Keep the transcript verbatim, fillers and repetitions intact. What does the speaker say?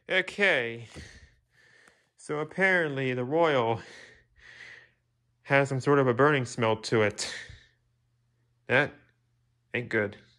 Okay. So apparently the Royal has some sort of a burning smell to it. That ain't good.